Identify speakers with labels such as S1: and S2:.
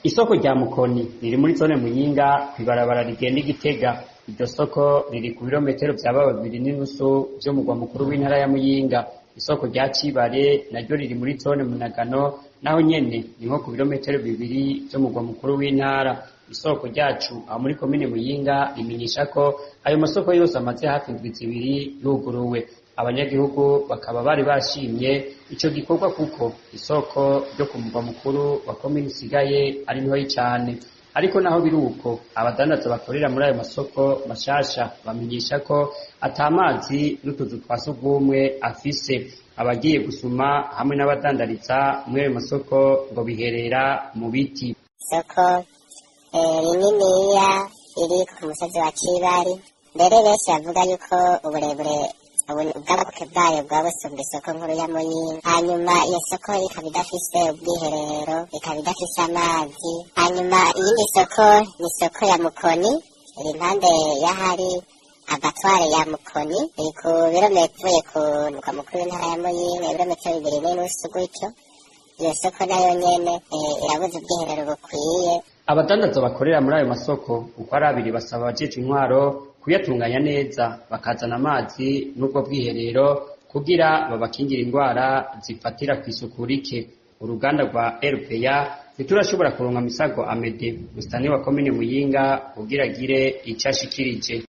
S1: Isoko rya Mukoni riri muri zone Muyinga kw'ibarabara rigenda i Gitega. Iryo soko riri ku birometero vyaba 2.5 vyo mugwa mukuru w'intara ya Muyinga. Isoko rya Cibare naryo riri muri zone Munagano, naho nyene ni nko ku birometero 2 vyo mugwa mukuru w'intara. Isoko ryacu aho muri komine Muyinga rimenyesha ko ayo masoko yose amaze hafi indwi zibiri yuguruwe. Abanyagihugu bakaba bari bashimye ico gikorwa kuko isoko ryo ku mugwa mukuru wa komine isigaye ari ntoyi cane. Ariko naho biruko abadandaza bakorera muri ayo masoko mashasha bamenyesha ko atamazi n'utuzu twa sugumwe afise. Abagiye gusuma hamwe n'abadandariza muri ayo masoko ngo biherera mu biti.
S2: Isoko rininiya iri ku musozi wa Cibari, mbere benshi bavuga yuko uburebure ubwabuke bwayo bwabusumba isoko nkuru ya Muyinga. Hanyuma iyo soko ikaba idafise ubwiherero, ikaba idafise amazi. Hanyuma iyindi soko ni isoko ya Mukoni, iri impande y'ahari abatware ya Mukoni, iri ku birometero ku mugwa mukuru w'intara ya Muyinga, ibirometero 2.5 gutyo. Iyo soko nayo nyene irabuze ubwiherero bukwiye.
S1: Abadandaza bakorera muri ayo masoko uko ari abiri basaba abajejwe intwaro kuyatunganya neza, bakazana amazi n'ubwo bwiherero kugira babakingira indwara zifatira kw'isuku rike. Uruganda rwa RPA ntiturashobora kuronka Misago Amede, musitani wa komine Muyinga kugira agire ico ashikirije.